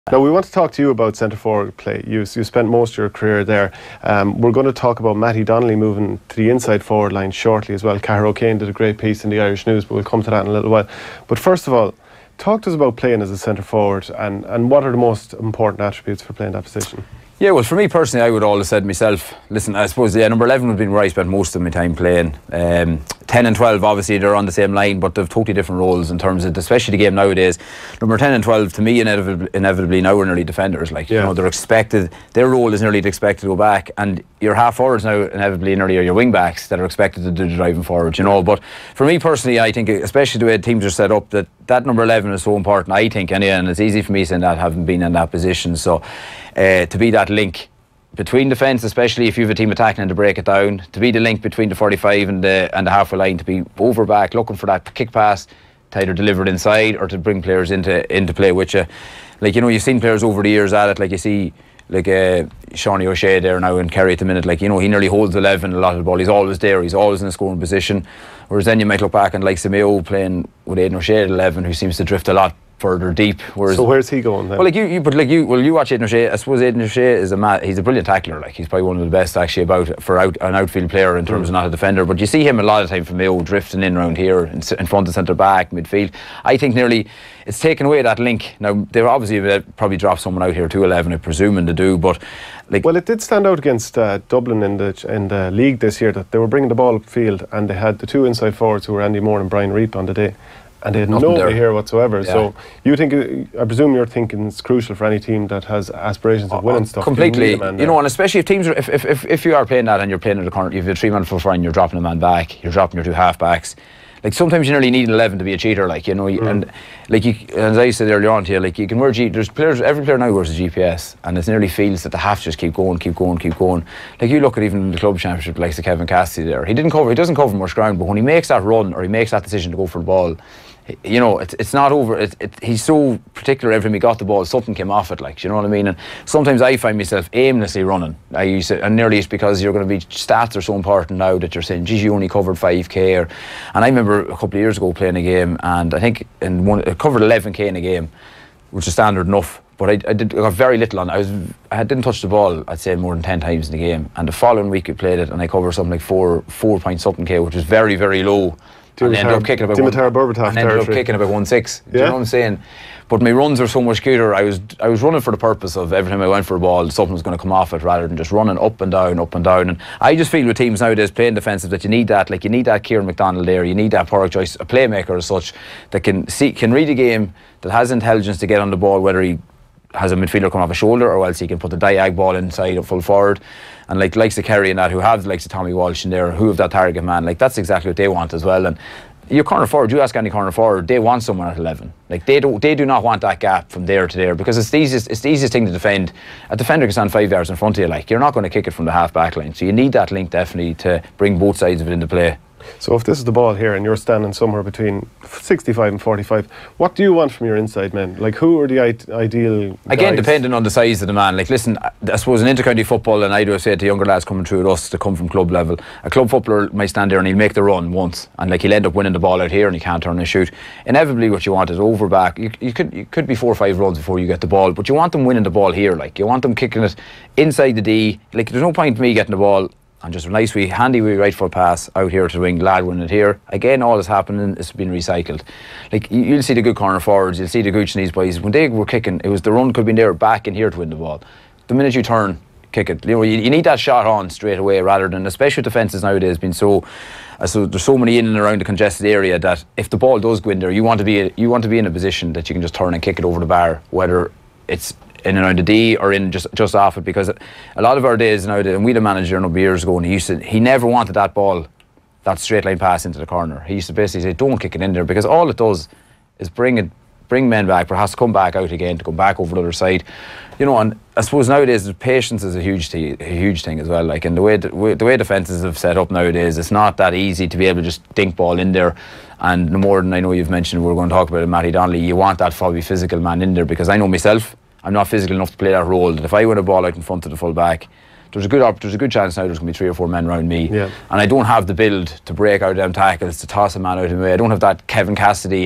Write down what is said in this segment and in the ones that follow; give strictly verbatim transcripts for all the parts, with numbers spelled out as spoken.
Now we want to talk to you about centre forward play. You, you spent most of your career there. Um, we're going to talk about Mattie Donnelly moving to the inside forward line shortly as well. Cara O'Kane did a great piece in the Irish News, but we'll come to that in a little while. But first of all, talk to us about playing as a centre forward and, and what are the most important attributes for playing that position? Yeah, well, for me personally, I would always said myself, listen, I suppose, yeah, number eleven would be where I spent most of my time playing. Um, ten and twelve, obviously, they're on the same line, but they've totally different roles in terms of, especially the game nowadays. Number ten and twelve, to me, inevitably, inevitably now are nearly defenders. Like, yeah. you know, they're expected, their role is nearly expected to go back, and your half forwards now, inevitably, nearly are your wing backs that are expected to do the driving forward, you know. But for me personally, I think, especially the way teams are set up, that that number eleven is so important, I think, anyway, and it's easy for me saying that, having been in that position. So, uh, to be that link between defence, especially if you have a team attacking and to break it down, to be the link between the forty-five and the and the halfway line, to be over back looking for that kick pass to either deliver it inside or to bring players into into play with you. Like, you know, you've seen players over the years at it, like you see like uh, Seanie O'Shea there now in Kerry at the minute, like, you know, he nearly holds eleven a lot of the ball, he's always there, he's always in a scoring position. Whereas then you might look back and like Mayo playing with Aidan O'Shea at eleven, who seems to drift a lot further deep. Whereas, so where's he going then? Well, like you, you but like you, well, you watch Aidan O'Shea. I suppose Aidan O'Shea is a mad, he's a brilliant tackler. Like, he's probably one of the best actually about for out, an outfield player in terms mm. of not a defender. But you see him a lot of time from Mayo drifting in around here in, in front of centre back, midfield. I think nearly it's taken away that link. Now they're obviously probably dropped someone out here to eleven, I'm presuming to do, but. Like, well, it did stand out against uh, Dublin in the in the league this year that they were bringing the ball upfield and they had the two inside forwards who were Andy Moore and Brian Reap on the day, and they had nobody here whatsoever. Yeah. So you think, I presume you're thinking it's crucial for any team that has aspirations of winning uh, stuff. Completely, you, you know, and especially if teams are, if, if, if, if you are playing that and you're playing at the corner, you have a three man full front, you're dropping a man back, you're dropping your two half backs. Like, sometimes you nearly need an eleven to be a cheater, like, you know, mm. and like you, as I said earlier on to you, like, you can wear G, there's players, every player now wears a G P S, and it nearly feels that they have to just keep going, keep going, keep going. Like, you look at even the club championship, like the Kevin Cassidy there, he didn't cover, he doesn't cover much ground, but when he makes that run or he makes that decision to go for the ball, you know, it's it's not over. It, it, he's so particular every time he got the ball, something came off it, like, do you know what I mean? And sometimes I find myself aimlessly running. I used to, and nearly it's because you're going to be, stats are so important now that you're saying, geez, you only covered five K. Or, and I remember a couple of years ago playing a game, and I think in one, I covered eleven K in a game, which is standard enough. But I, I did I got very little on. I was I didn't touch the ball, I'd say, more than ten times in the game. And the following week we played it, and I covered something like four four point something K, which was very very low. And ended up kicking about one, and ended up kicking about one six. Do yeah. you know what I'm saying? But my runs are so much cuter. I was I was running for the purpose of every time I went for a ball, something was going to come off it, rather than just running up and down, up and down. And I just feel with teams nowadays playing defensive that you need that, like you need that Kieran McDonald there, you need that Porrick Joyce, a playmaker as such, that can see, can read a game, that has intelligence to get on the ball, whether he has a midfielder come off a shoulder or else he can put the diag ball inside or full forward. And like likes of Kerry and that, who have likes of Tommy Walsh in there, who have that target man, like that's exactly what they want as well. And your corner forward, you ask any corner forward, they want someone at eleven. Like, they don't, they do not want that gap from there to there, because it's the easiest, it's the easiest thing to defend. A defender can stand five yards in front of you, like, you're not going to kick it from the half back line. So you need that link definitely to bring both sides of it into play. So if this is the ball here and you're standing somewhere between sixty-five and forty-five, what do you want from your inside men? Like, who are the I- ideal Again, guys? Depending on the size of the man. Like, listen, I suppose in intercounty football, and I do say to younger lads coming through with us to come from club level, a club footballer might stand there and he'll make the run once, and like he'll end up winning the ball out here and he can't turn and shoot. Inevitably what you want is over back. You, you could you could be four or five runs before you get the ball, but you want them winning the ball here. Like, you want them kicking it inside the D. Like, there's no point in me getting the ball and just a nice wee handy wee right foot pass out here to the wing, lad winning it here. Again, all that's happening is being recycled. Like, you, you'll see the good corner forwards, you'll see the Gooch and these boys, when they were kicking, it was the run could have been there back in here to win the ball. The minute you turn, kick it. You know, you, you need that shot on straight away, rather than, especially defences nowadays being so uh, so there's so many in and around the congested area that if the ball does go in there, you want to be a, you want to be in a position that you can just turn and kick it over the bar, whether it's in and around the D or in just just off it. Because a lot of our days now, and we had a manager a number of years ago, and he used to, he never wanted that ball, that straight line pass into the corner. He used to basically say, don't kick it in there, because all it does is bring it bring men back, but has to come back out again to come back over the other side, you know. And I suppose nowadays the patience is a huge thing, a huge thing as well. Like, and the way the way, the way defences have set up nowadays, it's not that easy to be able to just dink ball in there. And no more than I know you've mentioned, we're going to talk about it, Mattie Donnelly, you want that probably physical man in there, because I know myself, I'm not physical enough to play that role. That if I win a ball out in front of the full back, there's a good op- there's a good chance now there's going to be three or four men around me, yeah. and I don't have the build to break out them tackles, to toss a man out of the way. I don't have that Kevin Cassidy-esque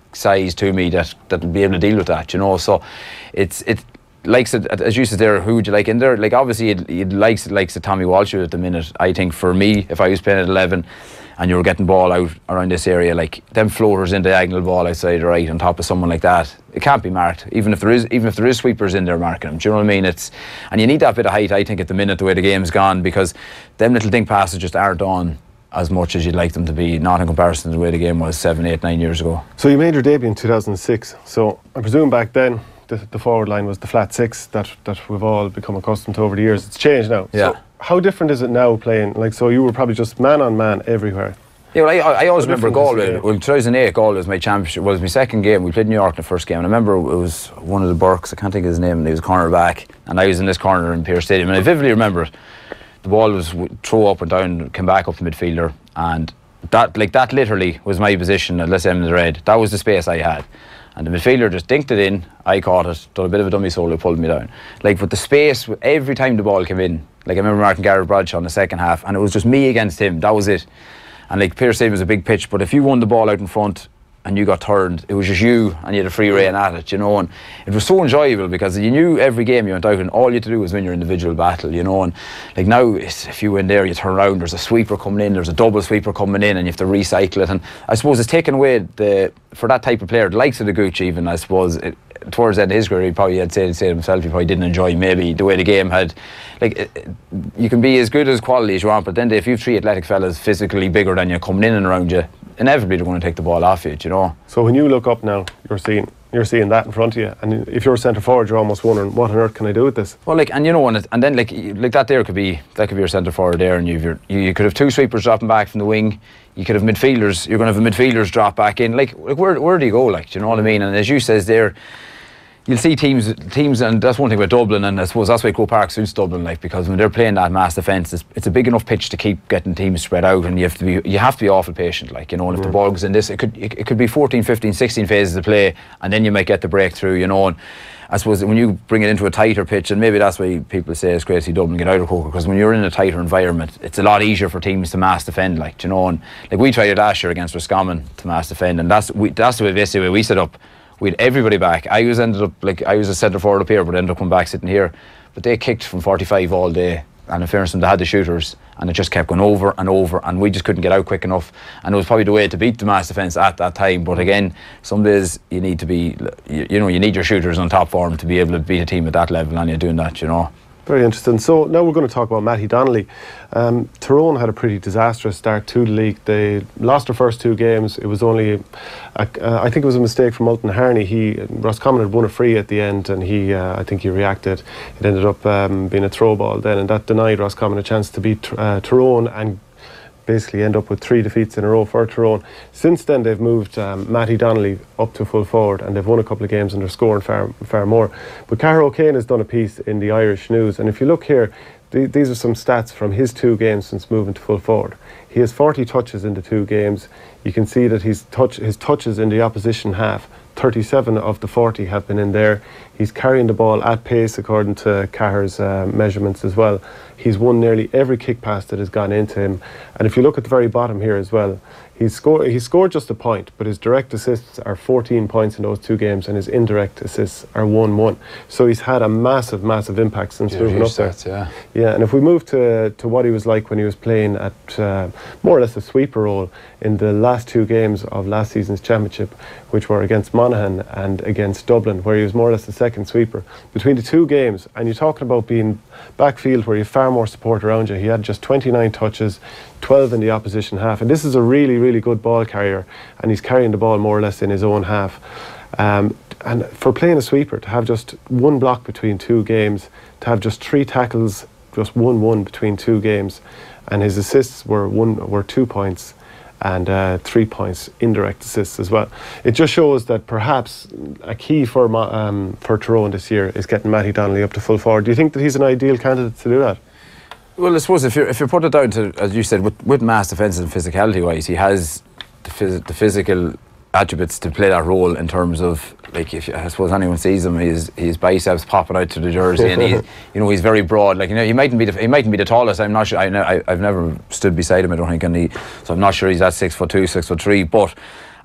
size to me that that will be able to deal with that, you know. So it's it likes it, as you said there, who would you like in there? Like obviously you'd, you'd likes it likes the Tommy Walsh at the minute. I think for me, if I was playing at eleven and you were getting ball out around this area, like them floaters in diagonal ball outside the right on top of someone like that, it can't be marked. Even if there is even if there is sweepers in there marking them, do you know what I mean? It's and you need that bit of height, I think, at the minute the way the game's gone, because them little dink passes just aren't on as much as you'd like them to be, not in comparison to the way the game was seven, eight, nine years ago. So you made your debut in two thousand six. So I presume back then the, the forward line was the flat six that that we've all become accustomed to over the years. It's changed now. Yeah. So how different is it now playing? Like, so you were probably just man on man everywhere. Yeah, well, I, I always How remember different is Galway. it? Well, two thousand eight Galway was my championship. Well, it was my second game. We played New York in the first game, and I remember it was one of the Burks. I can't think of his name. And he was corner back, and I was in this corner in Pearse Stadium, and I vividly remember it. The ball was throw up and down, came back up the midfielder, and that like that literally was my position. Unless I'm in the red, that was the space I had. And the midfielder just dinked it in, I caught it, done a bit of a dummy solo, pulled me down. Like, with the space, every time the ball came in, like I remember marking Gareth Bradshaw in the second half, and it was just me against him, that was it. And like, Pearse Stadium was a big pitch, but if you won the ball out in front and you got turned, it was just you, and you had a free rein at it, you know. And it was so enjoyable because you knew every game you went out and all you had to do was win your individual battle, you know. And like now, it's, if you win there, you turn around, there's a sweeper coming in, there's a double sweeper coming in, and you have to recycle it. And I suppose it's taken away the for that type of player, the likes of the Gooch even, I suppose, it, towards the end of his career, he probably had said, said himself, he probably didn't enjoy maybe the way the game had, like, it, it, you can be as good as quality as you want, but then if you have three athletic fellas physically bigger than you coming in and around you, inevitably they're going to take the ball off you, you know. So when you look up now, you're seeing you're seeing that in front of you, and if you're centre forward, you're almost wondering, what on earth can I do with this? Well, like, and you know, and, it, and then like like that there could be that could be your centre forward there, and you've your, you you could have two sweepers dropping back from the wing. You could have midfielders. You're going to have a midfielders drop back in. Like, like where where do you go? Like, do you know what I mean? And as you says there, you'll see teams, teams, and that's one thing about Dublin, and I suppose that's why Croke Park suits Dublin, like, because when they're playing that mass defence, it's, it's a big enough pitch to keep getting teams spread out, and you have to be, you have to be awful patient, like, you know. And if mm. the ball goes in this, it could, it, it could be fourteen, fifteen, sixteen phases of play, and then you might get the breakthrough, you know. And I suppose when you bring it into a tighter pitch, and maybe that's why people say it's great to see Dublin get out of Croke, because when you're in a tighter environment, it's a lot easier for teams to mass defend, like, you know. And like, we tried it last year against Roscommon to mass defend, and that's we, that's the way basically the way we set up. We had everybody back. I was ended up like I was a centre forward up here, but ended up coming back sitting here. But they kicked from forty-five all day, and in fairness to them, they had the shooters, and it just kept going over and over, and we just couldn't get out quick enough. And it was probably the way to beat the mass defence at that time. But again, some days you need to be, you, you know, you need your shooters on top form to be able to beat a team at that level, and you're doing that, you know. Very interesting. So now we're going to talk about Mattie Donnelly. Um, Tyrone had a pretty disastrous start to the league. They lost their first two games. It was only, a, uh, I think it was a mistake from Ultan Harney. He Roscommon had won a free at the end, and he, uh, I think he reacted. It ended up um, being a throw ball then, and that denied Roscommon a chance to beat uh, Tyrone and basically end up with three defeats in a row for Tyrone. Since then, they've moved um, Mattie Donnelly up to full forward, and they've won a couple of games and they're scoring far, far more. But Cara O'Kane has done a piece in the Irish News, and if you look here, th these are some stats from his two games since moving to full forward. He has forty touches in the two games. You can see that he's touch, his touches in the opposition half, thirty-seven of the forty have been in there. He's carrying the ball at pace according to Caher's uh, measurements as well. He's won nearly every kick pass that has gone into him. And if you look at the very bottom here as well, he's scored, he scored just a point, but his direct assists are fourteen points in those two games, and his indirect assists are one one. So he's had a massive, massive impact since yeah, moving up there. Stats, yeah. yeah, and if we move to, to what he was like when he was playing at uh, more or less a sweeper role in the last two games of last season's championship, which were against Monaghan and against Dublin, where he was more or less the second sweeper. Between the two games, and you're talking about being backfield where you have far more support around you, he had just twenty-nine touches, twelve in the opposition half, and this is a really, really good ball carrier, and he's carrying the ball more or less in his own half. Um, and for playing a sweeper, to have just one block between two games, to have just three tackles, just one one between two games, and his assists were one were two points and uh, three points indirect assists as well. It just shows that perhaps a key for um, for Tyrone this year is getting Mattie Donnelly up to full forward. Do you think that he's an ideal candidate to do that? Well, I suppose if you if you put it down to, as you said, with, with mass defence and physicality wise, he has the, phys the physical attributes to play that role in terms of, like, if you, I suppose anyone sees him, his his biceps popping out to the jersey, and he's, you know, he's very broad. Like, you know, he mightn't be the, he mightn't be the tallest. I'm not sure. I, I I've never stood beside him, I don't think, and he, so I'm not sure he's at six foot two, six foot three, but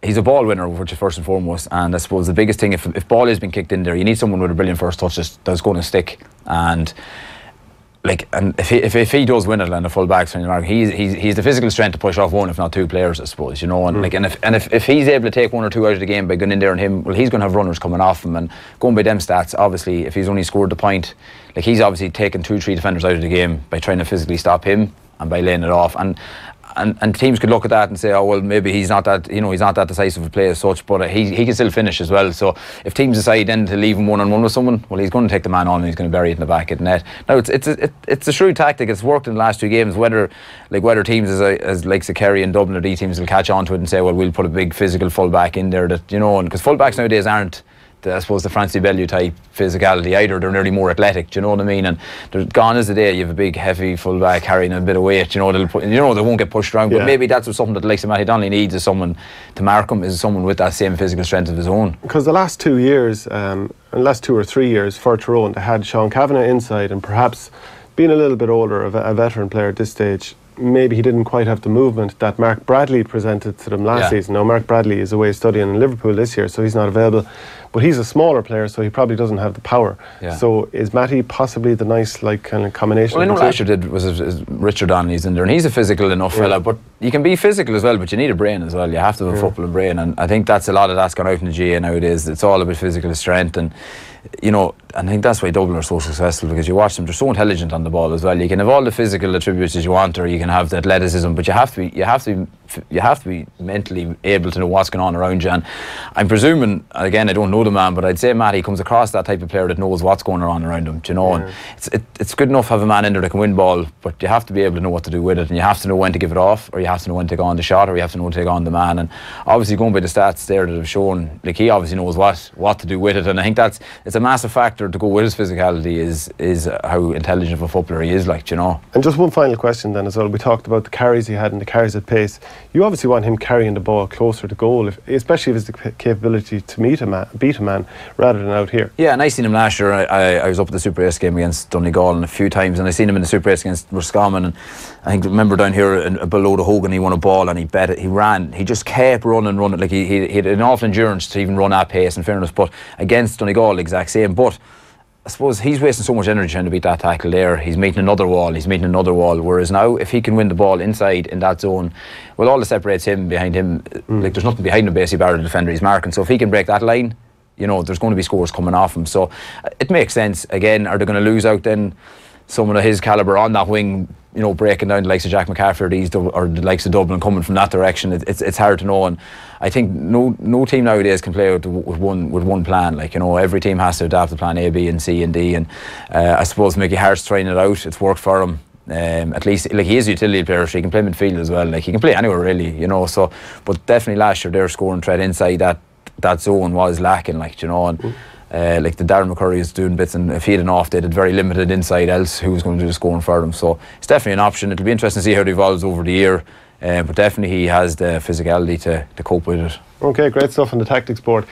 he's a ball winner, which is first and foremost. And I suppose the biggest thing, if if ball has been kicked in there, you need someone with a brilliant first touch that's, that's going to stick. And like, and if he if, if he does win it, and the full backs from the mark, he's he's he's the physical strength to push off one, if not two players, I suppose. You know, and mm. like, and if and if, if he's able to take one or two out of the game by going in there and him, well, he's going to have runners coming off him, and going by them stats, obviously, if he's only scored the point, like he's obviously taken two, three defenders out of the game by trying to physically stop him and by laying it off. And And, and teams could look at that and say, oh well, maybe he's not that, you know, he's not that decisive a player as such, but uh, he he can still finish as well. So if teams decide then to leave him one on one with someone, well, he's going to take the man on and he's going to bury it in the back of the net. Now it's it's a, it, it's a shrewd tactic. It's worked in the last two games. Whether like whether teams as as like Kerry and Dublin or these teams will catch on to it and say, well, we'll put a big physical full back in there, that, you know, and because fullbacks nowadays aren't the, I suppose, the Francie Bellew type physicality either. They're nearly more athletic, do you know what I mean? And they're gone is the day you have a big heavy fullback carrying a bit of weight, you know, they'll put, you know, they won't get pushed around. But yeah. maybe that's what something that the likes of Mattie Donnelly needs, is someone to mark him, is someone with that same physical strength of his own. Because the last two years, um, the last two or three years for Tyrone, they had Sean Kavanagh inside, and perhaps being a little bit older, a, a veteran player at this stage, maybe he didn't quite have the movement that Mark Bradley presented to them last yeah. season. Now, Mark Bradley is away studying in Liverpool this year, so he's not available. But he's a smaller player, so he probably doesn't have the power. Yeah. So is Matty possibly the nice, like, kind of combination? Well, I know last year did was, was Richard Donnelly's in there, and he's a physical enough yeah. fella, but you can be physical as well, but you need a brain as well. You have to have a yeah. footballing brain, and I think that's a lot of that's gone out in the G A nowadays. It's all about physical strength, and you know, I think that's why Dublin are so successful, because you watch them, they're so intelligent on the ball as well. You can have all the physical attributes as you want, or you can have the athleticism, but you have to be, you have to be, you have to be mentally able to know what's going on around you. And I'm presuming, again, I don't know the man, but I'd say Matty comes across that type of player that knows what's going on around him, do you know? Yeah. And it's it, it's good enough to have a man in there that can win ball, but you have to be able to know what to do with it, and you have to know when to give it off, or you have to know when to take on the shot, or you have to know when to take on the man. And obviously, going by the stats there that have shown, like, he obviously knows what what to do with it, and I think that's it's a massive factor to go with his physicality, is is how intelligent of a footballer he is, like, you know. And just one final question then as well. We talked about the carries he had and the carries at pace. You obviously want him carrying the ball closer to goal, if, especially if it's the capability to meet a man, beat a man, rather than out here. Yeah, and I seen him last year. I, I, I was up at the Super Ace game against Donegal a few times, and I seen him in the Super Ace against Roscommon, and I think, remember down here in, below the Hogan, he won a ball and he bet it, he ran, he just kept running, running, like he, he, he had enough endurance to even run at pace, in fairness. But against Donegal, the exact same. But I suppose he's wasting so much energy trying to beat that tackle there. He's meeting another wall, he's meeting another wall. Whereas now, if he can win the ball inside in that zone, well, all that separates him behind him, mm. like, there's nothing behind him basically, bar the defender he's marking. So if he can break that line, you know, there's going to be scores coming off him. So it makes sense. Again, are they going to lose out then someone of his calibre on that wing, you know, breaking down the likes of Jack McCaffrey or, these, or the likes of Dublin coming from that direction? It, it's it's hard to know, and I think no no team nowadays can play with, with one with one plan. Like, you know, every team has to adapt to plan A, B, and C and D. And uh, I suppose Mickey Hart's trying it out. It's worked for him. Um, at least, like, he is a utility player, so he can play midfield as well. Like, he can play anywhere really, you know. So, but definitely last year their scoring threat inside that that zone was lacking. Like, you know, and. Mm. Uh, like the Darren McCurry is doing bits, and if he had an off, they did very limited inside, else who was going to do the scoring for them. So it's definitely an option. It'll be interesting to see how it evolves over the year, uh, but definitely he has the physicality to, to cope with it. Okay, great stuff on the tactics board.